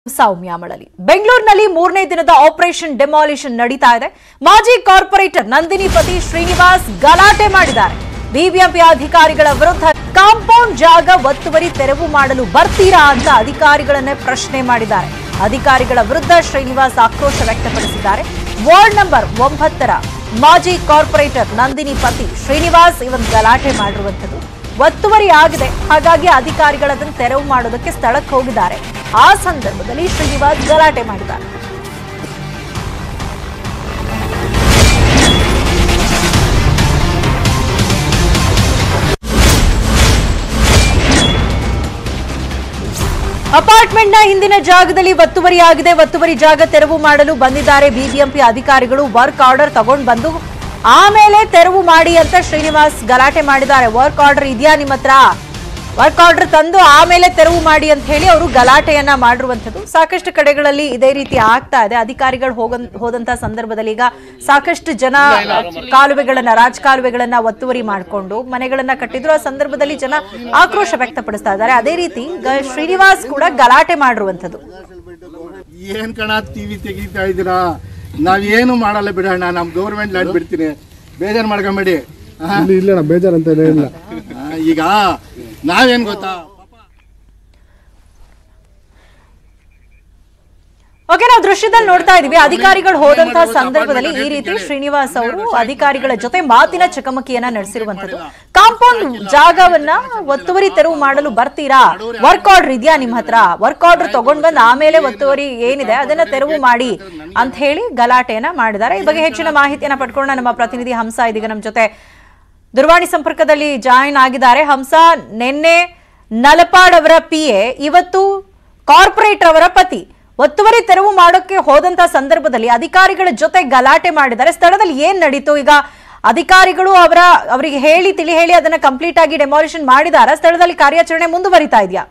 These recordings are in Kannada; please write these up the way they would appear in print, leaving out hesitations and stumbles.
ಸೌಮ್ಯ ಮಳಲಿ ಬೆಂಗಳೂರಿನಲ್ಲಿ ಮೂರನೇ ದಿನದ ಆಪರೇಷನ್ ಡೆಮಾಲಿಷನ್ ನಡೀತಾ ಇದೆ. ಮಾಜಿ ಕಾರ್ಪೊರೇಟರ್ ನಂದಿನಿ ಪತಿ ಶ್ರೀನಿವಾಸ್ ಗಲಾಟೆ ಮಾಡಿದ್ದಾರೆ. ಬಿಬಿಎಂಪಿ ಅಧಿಕಾರಿಗಳ ವಿರುದ್ಧ ಕಾಂಪೌಂಡ್ ಜಾಗ ಒತ್ತುವರಿ ತೆರವು ಮಾಡಲು ಬರ್ತೀರಾ ಅಂತ ಅಧಿಕಾರಿಗಳನ್ನೇ ಪ್ರಶ್ನೆ ಮಾಡಿದ್ದಾರೆ. ಅಧಿಕಾರಿಗಳ ವಿರುದ್ಧ ಶ್ರೀನಿವಾಸ್ ಆಕ್ರೋಶ ವ್ಯಕ್ತಪಡಿಸಿದ್ದಾರೆ. ವಾರ್ಡ್ ನಂಬರ್ 9ರ ಮಾಜಿ ಕಾರ್ಪೊರೇಟರ್ ನಂದಿನಿ ಪತಿ ಶ್ರೀನಿವಾಸ್ ಇವನ್ ಗಲಾಟೆ ಮಾಡಿರುವಂತದ್ದು. ಒತ್ತುವರಿ ಆಗಿದೆ, ಹಾಗಾಗಿ ಅಧಿಕಾರಿಗಳದನ್ನು ತೆರವು ಮಾಡೋದಕ್ಕೆ ಸ್ಥಳಕ್ಕೆ ಹೋಗಿದ್ದಾರೆ. ಆ ಸಂದರ್ಭದಲ್ಲಿ ಶ್ರೀನಿವಾಸ್ ಗಲಾಟೆ ಮಾಡಿದ್ದಾರೆ. ಅಪಾರ್ಟ್ಮೆಂಟ್ನ ಹಿಂದಿನ ಜಾಗದಲ್ಲಿ ಒತ್ತುವರಿ ಆಗಿದೆ. ಒತ್ತುವರಿ ಜಾಗ ತೆರವು ಮಾಡಲು ಬಂದಿದ್ದಾರೆ ಬಿಬಿಎಂಪಿ ಅಧಿಕಾರಿಗಳು. ವರ್ಕ್ ಆರ್ಡರ್ ತಗೊಂಡು ಬಂದು ಆಮೇಲೆ ತೆರವು ಮಾಡಿ ಅಂತ ಶ್ರೀನಿವಾಸ್ ಗಲಾಟೆ ಮಾಡಿದ್ದಾರೆ. ವರ್ಕ್ ಆರ್ಡರ್ ಇದೆಯಾ ನಿಮ್ಮ ಹತ್ರ? ವರ್ಕ್ ಆರ್ಡರ್ ತಂದು ಆಮೇಲೆ ತೆರವು ಮಾಡಿ ಅಂತ ಹೇಳಿ ಅವರು ಗಲಾಟೆಯನ್ನ ಮಾಡಿರುವಂತದ್ದು. ಸಾಕಷ್ಟು ಕಡೆಗಳಲ್ಲಿ ಇದೇ ರೀತಿ ಆಗ್ತಾ ಇದೆ. ಅಧಿಕಾರಿಗಳು ಹೋದಂತ ಸಂದರ್ಭದಲ್ಲಿ ಈಗ ಸಾಕಷ್ಟು ಜನ ರಾಜಕಾಲುವೆಗಳನ್ನ ಒತ್ತುವರಿ ಮಾಡಿಕೊಂಡು ಮನೆಗಳನ್ನ ಕಟ್ಟಿದ್ರು. ಆ ಸಂದರ್ಭದಲ್ಲಿ ಜನ ಆಕ್ರೋಶ ವ್ಯಕ್ತಪಡಿಸ್ತಾ ಇದ್ದಾರೆ. ಅದೇ ರೀತಿ ಶ್ರೀನಿವಾಸ್ ಕೂಡ ಗಲಾಟೆ ಮಾಡಿರುವಂತದ್ದು. ಏನ್ ಕಣ ಟಿವಿ ತೆಗಿತಾ ಇದ್ದೀರಾ? ನಾವೇನು ಮಾಡಲ್ಲ ಬಿಡೋಣ, ನಮ್ ಗೌರ್ಮೆಂಟ್ ಲ್ಯಾಂಡ್ ಬಿಡ್ತೀನಿ, ಬೇಜಾರು ಮಾಡ್ಕೊಂಬೇಡಿ. ಇಲ್ಲ ಬೇಜಾರು ಅಂತ ಇಲ್ಲ. ಈಗ ನಾವೇನ್ ಗೊತ್ತಾ, ಓಕೆ, ನಾವು ದೃಶ್ಯದಲ್ಲಿ ನೋಡ್ತಾ ಇದೀವಿ. ಅಧಿಕಾರಿಗಳು ಹೋದಂತ ಸಂದರ್ಭದಲ್ಲಿ ಈ ರೀತಿ ಶ್ರೀನಿವಾಸ್ ಅವರು ಅಧಿಕಾರಿಗಳ ಜೊತೆ ಮಾತಿನ ಚಕಮಕಿಯನ್ನ ನಡೆಸಿರುವಂತದ್ದು. ಕಾಂಪೌಂಡ್ ಜಾಗವನ್ನ ಒತ್ತುವರಿ ತೆರವು ಮಾಡಲು ಬರ್ತೀರಾ? ವರ್ಕ್ ಆರ್ಡರ್ ಇದೆಯಾ ನಿಮ್ಮ ಹತ್ರ? ವರ್ಕ್ ಆರ್ಡರ್ ತಗೊಂಡ್ ಬಂದ್ ಆಮೇಲೆ ಒತ್ತುವರಿ ಏನಿದೆ ಅದನ್ನ ತೆರವು ಮಾಡಿ ಅಂತ ಹೇಳಿ ಗಲಾಟೆಯನ್ನ ಮಾಡಿದ್ದಾರೆ. ಈ ಬಗ್ಗೆ ಹೆಚ್ಚಿನ ಮಾಹಿತಿಯನ್ನ ಪಡ್ಕೊಂಡ ನಮ್ಮ ಪ್ರತಿನಿಧಿ ಹಂಸ ಇದೀಗ ನಮ್ಮ ಜೊತೆ ದೂರವಾಣಿ ಸಂಪರ್ಕದಲ್ಲಿ ಜಾಯಿನ್ ಆಗಿದ್ದಾರೆ. ಹಂಸ, ನಿನ್ನೆ ನಲಪಾಡ್ ಅವರ PA, ಇವತ್ತು ಕಾರ್ಪೊರೇಟರ್ ಅವರ ಪತಿ ಒತ್ತುವರಿ ತೆರವು ಮಾಡೋಕೆ ಹೋದಂತ ಸಂದರ್ಭದಲ್ಲಿ ಅಧಿಕಾರಿಗಳ ಜೊತೆ ಗಲಾಟೆ ಮಾಡಿದ್ದಾರೆ. ಸ್ಥಳದಲ್ಲಿ ಏನ್ ನಡೀತು? ಈಗ ಅಧಿಕಾರಿಗಳು ಅವರಿಗೆ ತಿಳಿ ಹೇಳಿ ಅದನ್ನ ಕಂಪ್ಲೀಟ್ ಆಗಿ ಡೆಮಾಲಿಷನ್ ಮಾಡಿದಾರ? ಸ್ಥಳದಲ್ಲಿ ಕಾರ್ಯಾಚರಣೆ ಮುಂದುವರಿತಾ ಇದೆಯಾ?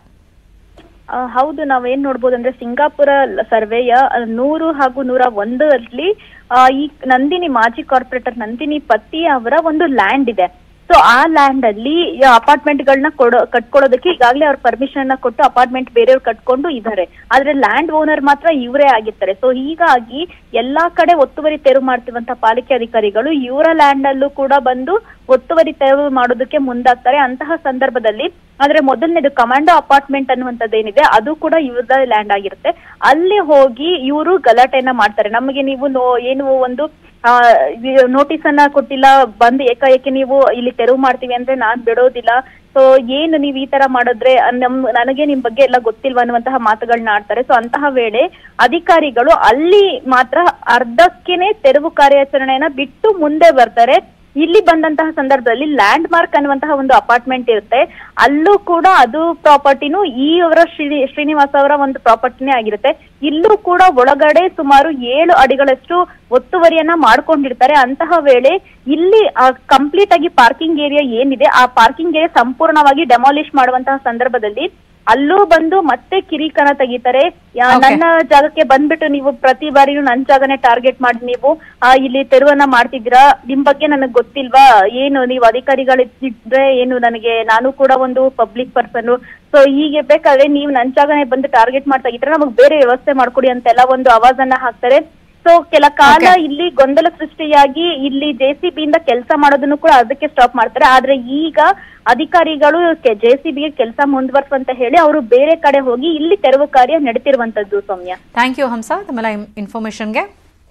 ಹೌದು, ನಾವೇನ್ ನೋಡ್ಬೋದು ಅಂದ್ರೆ ಸಿಂಗಾಪುರ ಸರ್ವೆಯ 100 ಹಾಗೂ 101 ಅಲ್ಲಿ ಈ ನಂದಿನಿ ಮಾಜಿ ಕಾರ್ಪೊರೇಟರ್ ನಂದಿನಿ ಪತಿ ಅವರ ಒಂದು ಲ್ಯಾಂಡ್ ಇದೆ. ಸೊ ಆ ಲ್ಯಾಂಡ್ ಅಲ್ಲಿ ಅಪಾರ್ಟ್ಮೆಂಟ್ ಗಳನ್ನ ಕಟ್ಕೊಳ್ಳೋದಕ್ಕೆ ಈಗಾಗಲೇ ಅವ್ರ ಪರ್ಮಿಷನ್ ಕೊಟ್ಟು ಅಪಾರ್ಟ್ಮೆಂಟ್ ಬೇರೆಯವ್ರು ಕಟ್ಕೊಂಡು ಇದ್ದಾರೆ. ಆದ್ರೆ ಲ್ಯಾಂಡ್ ಓನರ್ ಮಾತ್ರ ಇವರೇ ಆಗಿರ್ತಾರೆ. ಸೊ ಹೀಗಾಗಿ ಎಲ್ಲಾ ಕಡೆ ಒತ್ತುವರಿ ತೆರವು ಮಾಡ್ತಿರುವಂತ ಪಾಲಿಕೆ ಅಧಿಕಾರಿಗಳು ಇವರ ಲ್ಯಾಂಡ್ ಅಲ್ಲೂ ಕೂಡ ಬಂದು ಒತ್ತುವರಿ ತೆರವು ಮಾಡೋದಕ್ಕೆ ಮುಂದಾಗ್ತಾರೆ. ಅಂತಹ ಸಂದರ್ಭದಲ್ಲಿ ಆದ್ರೆ ಮೊದಲನೇದು ಕಮಾಂಡೋ ಅಪಾರ್ಟ್ಮೆಂಟ್ ಅನ್ನುವಂಥದ್ದೇನಿದೆ ಅದು ಕೂಡ ಇವ್ರದ ಲ್ಯಾಂಡ್ ಆಗಿರುತ್ತೆ. ಅಲ್ಲಿ ಹೋಗಿ ಇವರು ಗಲಾಟೆಯನ್ನ ಮಾಡ್ತಾರೆ. ನಮಗೆ ನೀವು ಏನು ಒಂದು ನೋಟಿಸ್ ಅನ್ನ ಕೊಟ್ಟಿಲ್ಲ, ಬಂದು ಏಕಾಏಕಿ ನೀವು ಇಲ್ಲಿ ತೆರವು ಮಾಡ್ತೀವಿ ಅಂದ್ರೆ ನಾನ್ ಬಿಡೋದಿಲ್ಲ, ಸೊ ಏನು ನೀವು ಈ ತರ ಮಾಡಿದ್ರೆ ನನಗೆ ನಿಮ್ ಬಗ್ಗೆ ಎಲ್ಲ ಗೊತ್ತಿಲ್ವಾ ಅನ್ನುವಂತಹ ಮಾತುಗಳನ್ನ ಆಡ್ತಾರೆ. ಸೊ ಅಂತಹ ವೇಳೆ ಅಧಿಕಾರಿಗಳು ಅಲ್ಲಿ ಮಾತ್ರ ಅರ್ಧಕ್ಕೇನೆ ತೆರವು ಕಾರ್ಯಾಚರಣೆಯನ್ನ ಬಿಟ್ಟು ಮುಂದೆ ಬರ್ತಾರೆ. ಇಲ್ಲಿ ಬಂದಂತಹ ಸಂದರ್ಭದಲ್ಲಿ ಲ್ಯಾಂಡ್ ಮಾರ್ಕ್ ಅನ್ನುವಂತಹ ಒಂದು ಅಪಾರ್ಟ್ಮೆಂಟ್ ಇರುತ್ತೆ. ಅಲ್ಲೂ ಕೂಡ ಅದು ಪ್ರಾಪರ್ಟಿನೂ ಶ್ರೀನಿವಾಸ್ ಅವರ ಒಂದು ಪ್ರಾಪರ್ಟಿನೇ ಆಗಿರುತ್ತೆ. ಇಲ್ಲೂ ಕೂಡ ಒಳಗಡೆ ಸುಮಾರು 7 ಅಡಿಗಳಷ್ಟು ಒತ್ತುವರಿಯನ್ನ ಮಾಡ್ಕೊಂಡಿರ್ತಾರೆ. ಅಂತಹ ವೇಳೆ ಇಲ್ಲಿ ಕಂಪ್ಲೀಟ್ ಆಗಿ ಪಾರ್ಕಿಂಗ್ ಏರಿಯಾ ಏನಿದೆ ಆ ಪಾರ್ಕಿಂಗ್ ಏರಿಯಾ ಸಂಪೂರ್ಣವಾಗಿ ಡೆಮಾಲಿಷ್ ಮಾಡುವಂತಹ ಸಂದರ್ಭದಲ್ಲಿ ಅಲ್ಲೂ ಬಂದು ಮತ್ತೆ ಕಿರಿಕನ ತೆಗಿತಾರೆ. ನನ್ನ ಜಾಗಕ್ಕೆ ಬಂದ್ಬಿಟ್ಟು ನೀವು ಪ್ರತಿ ಬಾರಿನೂ ನನ್ನ ಜಾಗನೇ ಟಾರ್ಗೆಟ್ ಮಾಡಿ ನೀವು ಇಲ್ಲಿ ತೆರವನ್ನ ಮಾಡ್ತಿದ್ದೀರಾ, ನಿಮ್ ಬಗ್ಗೆ ನನಗ್ ಗೊತ್ತಿಲ್ವಾ, ಏನು ನೀವು ಅಧಿಕಾರಿಗಳಿದ್ರೆ ಏನು, ನಾನು ಕೂಡ ಒಂದು ಪಬ್ಲಿಕ್ ಪರ್ಸನ್, ಸೊ ಹೀಗೆ ಬೇಕಾದ್ರೆ ನೀವು ನನ್ನ ಜಾಗನೇ ಬಂದು ಟಾರ್ಗೆಟ್ ಮಾಡ್ತಾ ಇದ್ರೆ ನಮಗ್ ಬೇರೆ ವ್ಯವಸ್ಥೆ ಮಾಡ್ಕೊಡಿ ಅಂತೆಲ್ಲ ಒಂದು ಆವಾಜನ್ನ ಹಾಕ್ತಾರೆ. ಸೊ ಕೆಲ ಕಾಲ ಇಲ್ಲಿ ಗೊಂದಲ ಸೃಷ್ಟಿಯಾಗಿ ಇಲ್ಲಿ JCB ಇಂದ ಕೆಲಸ ಮಾಡೋದನ್ನು ಕೂಡ ಅದಕ್ಕೆ ಸ್ಟಾಪ್ ಮಾಡ್ತಾರೆ. ಆದ್ರೆ ಈಗ ಅಧಿಕಾರಿಗಳು JCB ಗೆ ಕೆಲಸ ಮುಂದುವರ್ಸುವಂತ ಹೇಳಿ ಅವರು ಬೇರೆ ಕಡೆ ಹೋಗಿ ಇಲ್ಲಿ ತೆರವು ಕಾರ್ಯ ನಡೆತಿರುವಂತದ್ದು. ಸೌಮ್ಯ, ಥ್ಯಾಂಕ್ ಯು ಹಂಸ ತಮ್ಮ ಇನ್ಫಾರ್ಮೇಶನ್ಗೆ.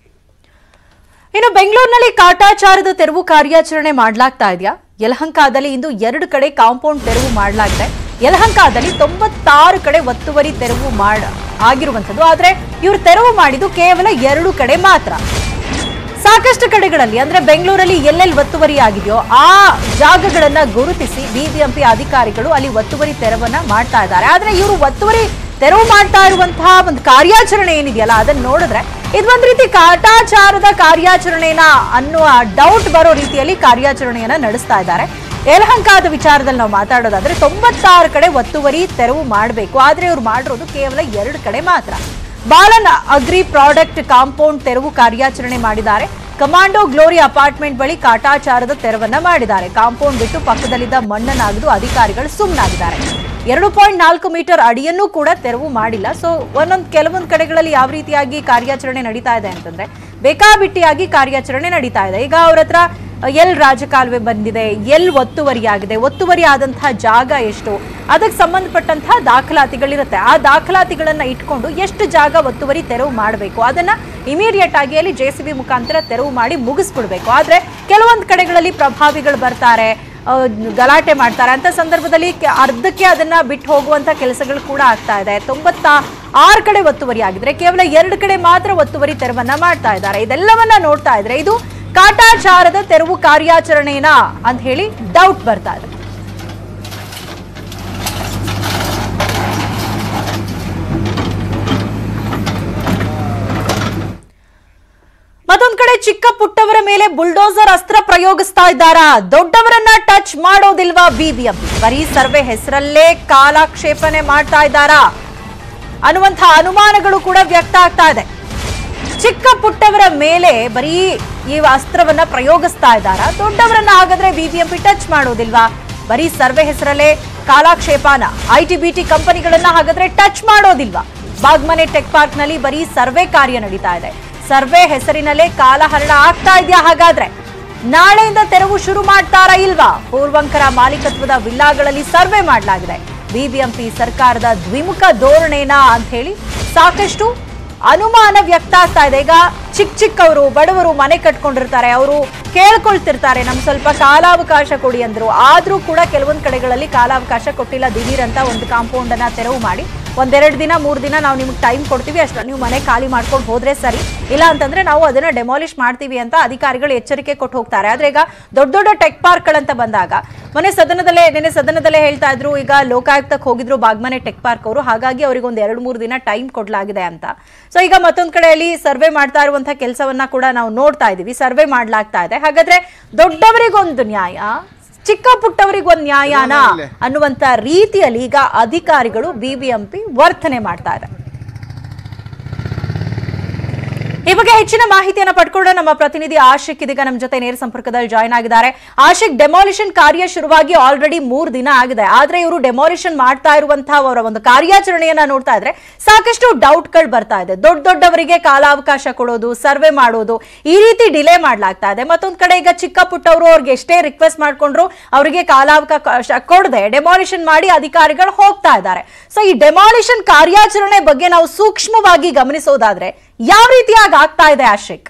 ಇನ್ನು ಬೆಂಗಳೂರಿನಲ್ಲಿ ಕಾಟಾಚಾರದ ತೆರವು ಕಾರ್ಯಾಚರಣೆ ಮಾಡಲಾಗ್ತಾ ಇದೆಯಾ? ಯಲಹಂಕದಲ್ಲಿ ಇಂದು 2 ಕಡೆ ಕಾಂಪೌಂಡ್ ತೆರವು ಮಾಡಲಾಗಿದೆ. ಯಲಹಂಕದಲ್ಲಿ 96 ಕಡೆ ಒತ್ತುವರಿ ತೆರವು ಆಗಿರುವಂತದ್ದು. ಆದ್ರೆ ಇವರು ತೆರವು ಮಾಡಿದ್ದು ಕೇವಲ 2 ಕಡೆ ಮಾತ್ರ. ಸಾಕಷ್ಟು ಕಡೆಗಳಲ್ಲಿ ಅಂದ್ರೆ ಬೆಂಗಳೂರಲ್ಲಿ ಎಲ್ಲೆಲ್ಲಿ ಒತ್ತುವರಿ ಆಗಿದೆಯೋ ಆ ಜಾಗಗಳನ್ನ ಗುರುತಿಸಿ ಬಿಬಿಎಂಪಿ ಅಧಿಕಾರಿಗಳು ಅಲ್ಲಿ ಒತ್ತುವರಿ ತೆರವನ್ನ ಮಾಡ್ತಾ ಇದ್ದಾರೆ. ಆದ್ರೆ ಇವರು ಒತ್ತುವರಿ ತೆರವು ಮಾಡ್ತಾ ಇರುವಂತಹ ಒಂದು ಕಾರ್ಯಾಚರಣೆ ಏನಿದೆಯಲ್ಲ ಅದನ್ನ ನೋಡಿದ್ರೆ ಇದೊಂದು ರೀತಿ ಕಾಟಾಚಾರದ ಕಾರ್ಯಾಚರಣೆನ ಅನ್ನುವ ಡೌಟ್ ಬರೋ ರೀತಿಯಲ್ಲಿ ಕಾರ್ಯಾಚರಣೆಯನ್ನ ನಡೆಸ್ತಾ ಇದ್ದಾರೆ. ಯಲಹಂಕದ ವಿಚಾರದಲ್ಲಿ ನಾವು ಮಾತಾಡೋದಾದ್ರೆ 96 ಕಡೆ ಒತ್ತುವರಿ ತೆರವು ಮಾಡಬೇಕು, ಆದ್ರೆ ಇವ್ರು ಮಾಡಿರೋದು ಕೇವಲ 2 ಕಡೆ ಮಾತ್ರ. ಬಾಲನ್ ಅಗ್ರಿ ಪ್ರಾಡಕ್ಟ್ ಕಾಂಪೌಂಡ್ ತೆರವು ಕಾರ್ಯಾಚರಣೆ ಮಾಡಿದ್ದಾರೆ. ಕಮಾಂಡೋ ಗ್ಲೋರಿ ಅಪಾರ್ಟ್ಮೆಂಟ್ ಬಳಿ ಕಾಟಾಚಾರದ ತೆರವನ್ನ ಮಾಡಿದ್ದಾರೆ. ಕಾಂಪೌಂಡ್ ಬಿಟ್ಟು ಪಕ್ಕದಲ್ಲಿದ್ದ ಮಣ್ಣನ್ನಾಗದು ಅಧಿಕಾರಿಗಳು ಸುಮ್ಮನಾಗಿದ್ದಾರೆ. 2.4 ಮೀಟರ್ ಅಡಿಯನ್ನು ಕೂಡ ತೆರವು ಮಾಡಿಲ್ಲ. ಸೊ ಕೆಲವೊಂದು ಕಡೆಗಳಲ್ಲಿ ಯಾವ ರೀತಿಯಾಗಿ ಕಾರ್ಯಾಚರಣೆ ನಡೀತಾ ಇದೆ ಅಂತಂದ್ರೆ ಬೇಕಾಬಿಟ್ಟಿಯಾಗಿ ಕಾರ್ಯಾಚರಣೆ ನಡೀತಾ ಇದೆ. ಈಗ ಅವ್ರ ಹತ್ರ ಎಲ್ ರಾಜಕಾಲುವೆ ಬಂದಿದೆ, ಎಲ್ ಒತ್ತುವರಿ ಆಗಿದೆ, ಒತ್ತುವರಿ ಆದಂತಹ ಜಾಗ ಎಷ್ಟು, ಅದಕ್ಕೆ ಸಂಬಂಧಪಟ್ಟಂತಹ ದಾಖಲಾತಿಗಳಿರುತ್ತೆ. ಆ ದಾಖಲಾತಿಗಳನ್ನ ಇಟ್ಕೊಂಡು ಎಷ್ಟು ಜಾಗ ಒತ್ತುವರಿ ತೆರವು ಮಾಡಬೇಕು ಅದನ್ನ ಇಮಿಡಿಯೇಟ್ ಆಗಿ ಅಲ್ಲಿ JCB ಮುಖಾಂತರ ತೆರವು ಮಾಡಿ ಮುಗಿಸ್ಬಿಡ್ಬೇಕು. ಆದ್ರೆ ಕೆಲವೊಂದು ಕಡೆಗಳಲ್ಲಿ ಪ್ರಭಾವಿಗಳು ಬರ್ತಾರೆ, ಗಲಾಟೆ ಮಾಡ್ತಾರೆ. ಅಂತ ಸಂದರ್ಭದಲ್ಲಿ ಅರ್ಧಕ್ಕೆ ಅದನ್ನ ಬಿಟ್ಟು ಹೋಗುವಂತ ಕೆಲಸಗಳು ಕೂಡ ಆಗ್ತಾ ಇದೆ. 96 ಕಡೆ ಒತ್ತುವರಿ ಆಗಿದ್ರೆ ಕೇವಲ 2 ಕಡೆ ಮಾತ್ರ ಒತ್ತುವರಿ ತೆರವನ್ನ ಮಾಡ್ತಾ ಇದ್ದಾರೆ. ಇದೆಲ್ಲವನ್ನ ನೋಡ್ತಾ ಇದ್ರೆ ಇದು ಕಾಟಾಚಾರದ ತೆರವು ಕಾರ್ಯಾಚರಣೆನಾ ಅಂತ ಹೇಳಿ ಡೌಟ್ ಬರ್ತಾ ಇದೆ. ಮತ್ತೊಂದ್ ಕಡೆ ಚಿಕ್ಕ ಪುಟ್ಟವರ ಮೇಲೆ ಬುಲ್ಡೋಸರ್ ಅಸ್ತ್ರ ಪ್ರಯೋಗಿಸ್ತಾ ಇದ್ದಾರಾ? ದೊಡ್ಡವರನ್ನ ಟಚ್ ಮಾಡೋದಿಲ್ವಾ BBMP? ಬರೀ ಸರ್ವೆ ಹೆಸರಲ್ಲೇ ಕಾಲಕ್ಷೇಪಣೆ ಮಾಡ್ತಾ ಇದ್ದಾರಾ ಅನ್ನುವಂತಹ ಅನುಮಾನಗಳು ಕೂಡ ವ್ಯಕ್ತ ಆಗ್ತಾ ಇದೆ. ಚಿಕ್ಕ ಪುಟ್ಟವರ ಮೇಲೆ ಬರೀ ಈ ಅಸ್ತ್ರವನ್ನ ಪ್ರಯೋಗಿಸ್ತಾ ಇದ್ದಾರಾ? ದೊಡ್ಡವರನ್ನ ಹಾಗಾದ್ರೆ BBMP ಟಚ್ ಮಾಡೋದಿಲ್ವಾ? ಬರೀ ಸರ್ವೆ ಹೆಸರಲ್ಲೇ ಕಾಲಕ್ಷೇಪನ ITBT ಕಂಪನಿಗಳನ್ನ ಹಾಗಾದ್ರೆ ಟಚ್ ಮಾಡೋದಿಲ್ವಾ? ಬಾಗ್ಮನೆ ಟೆಕ್ ಪಾರ್ಕ್ ನಲ್ಲಿ ಬರೀ ಸರ್ವೆ ಕಾರ್ಯ ನಡೀತಾ ಇದೆ. ಸರ್ವೆ ಹೆಸರಿನಲ್ಲೇ ಕಾಲಹರಣ ಆಗ್ತಾ ಇದೆಯಾ? ಹಾಗಾದ್ರೆ ನಾಳೆಯಿಂದ ತೆರವು ಶುರು ಮಾಡ್ತಾರಾ ಇಲ್ವಾ? ಪೂರ್ವಂಕರ ಮಾಲೀಕತ್ವದ ವಿಲ್ಲಾಗಳಲ್ಲಿ ಸರ್ವೆ ಮಾಡಲಾಗಿದೆ. BBMP ಸರ್ಕಾರದ ದ್ವಿಮುಖ ಧೋರಣೆನಾ ಅಂತ ಹೇಳಿ ಸಾಕಷ್ಟು ಅನುಮಾನ ವ್ಯಕ್ತ ಆಗ್ತಾ ಇದೆ. ಈಗ ಚಿಕ್ಕವರು ಬಡವರು ಮನೆ ಕಟ್ಕೊಂಡಿರ್ತಾರೆ, ಅವರು ಕೇಳ್ಕೊಳ್ತಿರ್ತಾರೆ ನಮ್ಗೆ ಸ್ವಲ್ಪ ಕಾಲಾವಕಾಶ ಕೊಡಿ ಅಂದ್ರು. ಆದ್ರೂ ಕೂಡ ಕೆಲವೊಂದು ಕಡೆಗಳಲ್ಲಿ ಕಾಲಾವಕಾಶ ಕೊಟ್ಟಿಲ್ಲ. ದಿಢೀರ್ ಅಂತ ಒಂದು ಕಾಂಪೌಂಡ್ ಅನ್ನ ತೆರವು ಮಾಡಿ 1-2 ದಿನ 3 ದಿನ ನಾವು ನಿಮ್ಗೆ ಟೈಮ್ ಕೊಡ್ತೀವಿ, ಅಷ್ಟರಲ್ಲಿ ನೀವು ಮನೆ ಖಾಲಿ ಮಾಡ್ಕೊಂಡು ಹೋದ್ರೆ ಸರಿ, ಇಲ್ಲ ಅಂತಂದ್ರೆ ನಾವು ಅದನ್ನ ಡೆಮಾಲಿಷ್ ಮಾಡ್ತೀವಿ ಅಂತ ಅಧಿಕಾರಿಗಳು ಎಚ್ಚರಿಕೆ ಕೊಟ್ಟು ಹೋಗ್ತಾರೆ. ಆದ್ರೆ ಈಗ ದೊಡ್ಡ ದೊಡ್ಡ ಟೆಕ್ ಪಾರ್ಕ್ಗಳಂತ ಬಂದಾಗ ನಿನ್ನೆ ಸದನದಲ್ಲೇ ಹೇಳ್ತಾ ಇದ್ರು, ಈಗ ಲೋಕಾಯುಕ್ತಕ್ಕೆ ಹೋಗಿದ್ರು ಬಾಗ್ಮನೆ ಟೆಕ್ ಪಾರ್ಕ್ ಅವರು, ಹಾಗಾಗಿ ಅವ್ರಿಗೆ 1-2-3 ದಿನ ಟೈಮ್ ಕೊಡ್ಲಾಗಿದೆ ಅಂತ. ಸೊ ಈಗ ಮತ್ತೊಂದ್ ಕಡೆಯಲ್ಲಿ ಸರ್ವೆ ಮಾಡ್ತಾ ಇರುವಂತಹ ಕೆಲಸವನ್ನ ಕೂಡ ನಾವು ನೋಡ್ತಾ ಇದೀವಿ, ಸರ್ವೆ ಮಾಡ್ಲಾಗ್ತಾ ಇದೆ. ಹಾಗಾದ್ರೆ ದೊಡ್ಡವರಿಗೊಂದು ನ್ಯಾಯ, ಚಿಕ್ಕ ಪುಟ್ಟವರಿಗೊಂದು ನ್ಯಾಯನ ಅನ್ನುವಂತ ರೀತಿಯಲ್ಲಿ ಈಗ ಅಧಿಕಾರಿಗಳು BBMP ವರ್ತನೆ ಮಾಡ್ತಾ ಇದೆ. ಈ ಬಗ್ಗೆ ಹೆಚ್ಚಿನ ಮಾಹಿತಿಯನ್ನು ಪಡ್ಕೊಳ್ಳೋ ನಮ್ಮ ಪ್ರತಿನಿಧಿ ಆಶಿಕ್ ಇದೀಗ ನಮ್ಮ ಜೊತೆ ನೇರ ಸಂಪರ್ಕದಲ್ಲಿ ಜಾಯ್ನ್ ಆಗಿದ್ದಾರೆ. ಆಶಿಕ್, ಡೆಮಾಲಿಷನ್ ಕಾರ್ಯ ಶುರುವಾಗಿ ಆಲ್ರೆಡಿ 3 ದಿನ ಆಗಿದೆ, ಆದ್ರೆ ಇವರು ಡೆಮಾಲಿಷನ್ ಮಾಡ್ತಾ ಇರುವಂತಹ ಅವರ ಒಂದು ಕಾರ್ಯಾಚರಣೆಯನ್ನ ನೋಡ್ತಾ ಇದ್ರೆ ಸಾಕಷ್ಟು ಡೌಟ್ಗಳು ಬರ್ತಾ ಇದೆ. ದೊಡ್ಡವರಿಗೆ ಕಾಲಾವಕಾಶ ಕೊಡೋದು, ಸರ್ವೆ ಮಾಡೋದು, ಈ ರೀತಿ ಡಿಲೇ ಮಾಡ್ಲಾಗ್ತಾ ಇದೆ. ಮತ್ತೊಂದ್ ಕಡೆ ಈಗ ಚಿಕ್ಕ ಪುಟ್ಟವರು ಅವ್ರಿಗೆ ಎಷ್ಟೇ ರಿಕ್ವೆಸ್ಟ್ ಮಾಡ್ಕೊಂಡ್ರು ಅವರಿಗೆ ಕಾಲಾವಕಾಶ ಕೊಡದೆ ಡೆಮಾಲಿಷನ್ ಮಾಡಿ ಅಧಿಕಾರಿಗಳು ಹೋಗ್ತಾ ಇದ್ದಾರೆ. ಸೊ ಈ ಡೆಮಾಲಿಷನ್ ಕಾರ್ಯಾಚರಣೆ ಬಗ್ಗೆ ನಾವು ಸೂಕ್ಷ್ಮವಾಗಿ ಗಮನಿಸೋದಾದ್ರೆ ಯಾವ ರೀತಿಯಾಗಿ ಆಗ್ತಾ ಇದೆ ಆಶಿಕ್?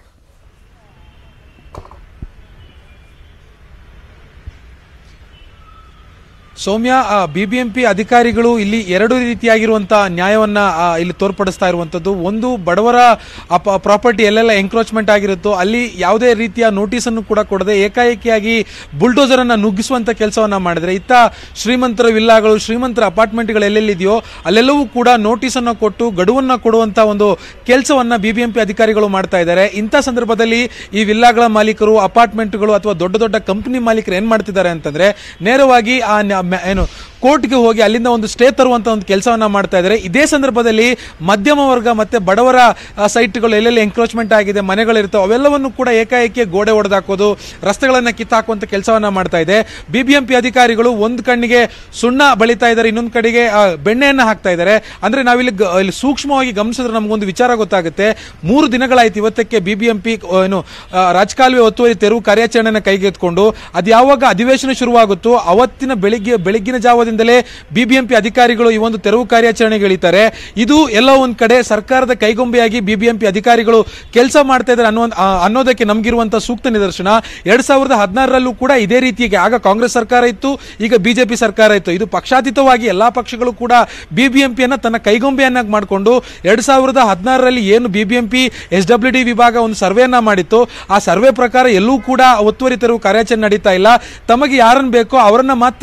ಸೌಮ್ಯ, BBMP ಅಧಿಕಾರಿಗಳು ಇಲ್ಲಿ 2 ರೀತಿಯಾಗಿರುವಂತಹ ನ್ಯಾಯವನ್ನ ಇಲ್ಲಿ ತೋರ್ಪಡಿಸ್ತಾ ಇರುವಂತದ್ದು. ಒಂದು, ಬಡವರ ಪ್ರಾಪರ್ಟಿ ಎಲ್ಲೆಲ್ಲ ಎಂಕ್ರೋಚ್ಮೆಂಟ್ ಆಗಿರುತ್ತೋ ಅಲ್ಲಿ ಯಾವುದೇ ರೀತಿಯ ನೋಟಿಸ್ ಅನ್ನು ಕೂಡ ಕೊಡದೆ ಏಕಾಏಕಿಯಾಗಿ ಬುಲ್ಡೋಸರ್ ಅನ್ನ ನುಗ್ಗಿಸುವಂತ ಕೆಲಸವನ್ನ ಮಾಡಿದ್ರೆ, ಇತ್ತ ಶ್ರೀಮಂತರ ವಿಲ್ಲಾಗಳು, ಶ್ರೀಮಂತರ ಅಪಾರ್ಟ್ಮೆಂಟ್ಗಳು ಎಲ್ಲೆಲ್ಲಿದೆಯೋ ಅಲ್ಲೆಲ್ಲವೂ ಕೂಡ ನೋಟಿಸ್ ಅನ್ನು ಕೊಟ್ಟು ಗಡುವನ್ನ ಕೊಡುವಂತ ಒಂದು ಕೆಲಸವನ್ನ BBMP ಅಧಿಕಾರಿಗಳು ಮಾಡ್ತಾ ಇದ್ದಾರೆ. ಇಂಥ ಸಂದರ್ಭದಲ್ಲಿ ಈ ವಿಲ್ಲಾಗಳ ಮಾಲೀಕರು, ಅಪಾರ್ಟ್ಮೆಂಟ್ಗಳು ಅಥವಾ ದೊಡ್ಡ ದೊಡ್ಡ ಕಂಪನಿ ಮಾಲೀಕರು ಏನ್ ಮಾಡ್ತಿದ್ದಾರೆ ಅಂತಂದ್ರೆ ನೇರವಾಗಿ ಏನು ಕೋರ್ಟ್ಗೆ ಹೋಗಿ ಅಲ್ಲಿಂದ ಒಂದು ಸ್ಟೇ ತರುವಂತ ಒಂದು ಕೆಲಸವನ್ನ ಮಾಡ್ತಾ ಇದ್ದಾರೆ. ಇದೇ ಸಂದರ್ಭದಲ್ಲಿ ಮಧ್ಯಮ ವರ್ಗ ಮತ್ತೆ ಬಡವರ ಸೈಟ್ಗಳು ಎಲ್ಲೆಲ್ಲಿ ಎಂಕ್ರೋಚ್ಮೆಂಟ್ ಆಗಿದೆ, ಮನೆಗಳಿರ್ತವೆ, ಅವೆಲ್ಲವನ್ನು ಕೂಡ ಏಕಾಏಕಿ ಗೋಡೆ ಹೊಡೆದಾಕೋದು, ರಸ್ತೆಗಳನ್ನ ಕಿತ್ತಾಕುವಂತ ಕೆಲಸವನ್ನ ಮಾಡ್ತಾ ಇದೆ. BBMP ಅಧಿಕಾರಿಗಳು ಒಂದು ಕಣ್ಣಿಗೆ ಸುಣ್ಣ ಬಳಿತಾ ಇದ್ದಾರೆ, ಇನ್ನೊಂದು ಕಡೆಗೆ ಬೆಣ್ಣೆಯನ್ನ ಹಾಕ್ತಾ ಇದ್ದಾರೆ. ಅಂದ್ರೆ ನಾವಿಲ್ಲಿ ಸೂಕ್ಷ್ಮವಾಗಿ ಗಮನಿಸಿದ್ರೆ ನಮಗೊಂದು ವಿಚಾರ ಗೊತ್ತಾಗುತ್ತೆ. 3 ದಿನಗಳಾಯ್ತು ಇವತ್ತಕ್ಕೆ BBMP ರಾಜಕಾಲುವೆ ಒತ್ತುವರಿ ತೆರವು ಕಾರ್ಯಾಚರಣೆಯನ್ನು ಕೈಗೆತ್ತಿಕೊಂಡು. ಅದು ಯಾವಾಗ ಅಧಿವೇಶನ ಶುರುವಾಗುತ್ತೋ ಅವತ್ತಿನ ಬೆಳಗಿನ ಜಾವದಿಂದಲೇ BBMP ಅಧಿಕಾರಿಗಳು ಈ ಒಂದು ತೆರವು ಕಾರ್ಯಾಚರಣೆಗೆ ಇಳಿತಾರೆ. ಇದು ಎಲ್ಲ ಒಂದ್ ಕಡೆ ಸರ್ಕಾರದ ಕೈಗೊಂಬೆಯಾಗಿ BBMP ಅಧಿಕಾರಿಗಳು ಕೆಲಸ ಮಾಡ್ತಾ ಇದ್ದಾರೆ ಅನ್ನೋದಕ್ಕೆ ನಮಗಿರುವಂತಹ ಸೂಕ್ತ ನಿದರ್ಶನ. 2016ರಲ್ಲೂ ಕೂಡ ಇದೇ ರೀತಿಯಾಗಿ, ಆಗ ಕಾಂಗ್ರೆಸ್ ಸರ್ಕಾರ ಇತ್ತು, ಈಗ BJP ಸರ್ಕಾರ ಇತ್ತು. ಇದು ಪಕ್ಷಾತೀತವಾಗಿ ಎಲ್ಲಾ ಪಕ್ಷಗಳು ಕೂಡ BBMP ಅನ್ನ ತನ್ನ ಕೈಗೊಂಬೆಯನ್ನಾಗಿ ಮಾಡಿಕೊಂಡು 2016ರಲ್ಲಿ ಏನು BBMP SWD ವಿಭಾಗ ಒಂದು ಸರ್ವೆಯನ್ನ ಮಾಡಿತ್ತು, ಆ ಸರ್ವೆ ಪ್ರಕಾರ ಎಲ್ಲೂ ಕೂಡ ಒತ್ತುವರಿ ತೆರವು ಕಾರ್ಯಾಚರಣೆ ನಡೀತಾ ಇಲ್ಲ. ತಮಗೆ ಯಾರನ್ನು ಬೇಕೋ ಅವರನ್ನ ಮಾತ್ರ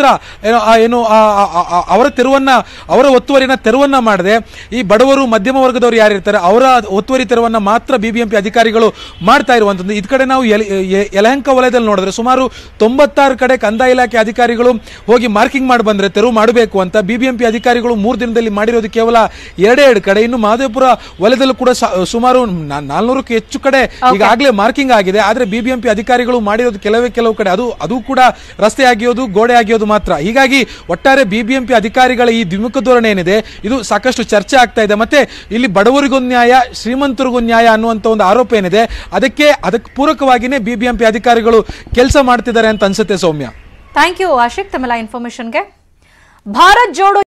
ಅವರ ಒತ್ತುವರಿನ ತೆರವನ್ನ ಮಾಡದೆ ಈ ಬಡವರು ಮಧ್ಯಮ ವರ್ಗದವರು ಯಾರಿರ್ತಾರೆ ಅವರ ಒತ್ತುವರಿ ತೆರವನ್ನ ಮಾತ್ರ BBMP ಅಧಿಕಾರಿಗಳು ಮಾಡ್ತಾ ಇರುವಂತದ್ದು. ಇದ್ ಕಡೆ ನಾವು ಯಲಹಂಕ ವಲಯದಲ್ಲಿ ನೋಡಿದ್ರೆ ಸುಮಾರು 96 ಕಡೆ ಕಂದಾಯ ಇಲಾಖೆ ಅಧಿಕಾರಿಗಳು ಹೋಗಿ ಮಾರ್ಕಿಂಗ್ ಮಾಡಿ ಬಂದ್ರೆ ತೆರವು ಮಾಡಬೇಕು ಅಂತ. BBMP ಅಧಿಕಾರಿಗಳು 3 ದಿನದಲ್ಲಿ ಮಾಡಿರೋದು ಕೇವಲ 2 ಕಡೆ. ಇನ್ನು ಮಹದೇವಪುರ ವಲಯದಲ್ಲೂ ಕೂಡ ಸುಮಾರು 400ಕ್ಕೂ ಹೆಚ್ಚು ಕಡೆ ಈಗಾಗಲೇ ಮಾರ್ಕಿಂಗ್ ಆಗಿದೆ. ಆದ್ರೆ BBMP ಅಧಿಕಾರಿಗಳು ಮಾಡಿರೋದು ಕೆಲವು ಕಡೆ ಅದು ಕೂಡ ರಸ್ತೆ ಆಗಿಯೋದು, ಗೋಡೆ ಆಗಿಯೋದು ಮಾತ್ರ. ಹೀಗಾಗಿ ಒಟ್ಟ ಒಟ್ಟಾರೆ ಬಿಬಿಎಂಪಿ ಅಧಿಕಾರಿಗಳ ಈ ದ್ವಿಮುಖ ಧೋರಣೆ ಏನಿದೆ ಇದು ಸಾಕಷ್ಟು ಚರ್ಚೆ ಆಗ್ತಾ ಇದೆ. ಮತ್ತೆ ಇಲ್ಲಿ ಬಡವರಿಗೊಂದು ನ್ಯಾಯ, ಶ್ರೀಮಂತರಿಗೊಂದು ನ್ಯಾಯ ಅನ್ನುವಂಥ ಒಂದು ಆರೋಪ ಏನಿದೆ ಅದಕ್ಕೆ ಪೂರಕವಾಗಿನೇ ಬಿಬಿಎಂಪಿ ಅಧಿಕಾರಿಗಳು ಕೆಲಸ ಮಾಡ್ತಿದ್ದಾರೆ ಅಂತ ಅನ್ಸುತ್ತೆ ಸೌಮ್ಯ. ಥ್ಯಾಂಕ್ ಯು ಆಶಿಕ್ ತಮ್ಮೆಲ್ಲ ಇನ್ಫಾರ್ಮೇಶನ್ಗೆ. ಭಾರತ್ ಜೋಡೋ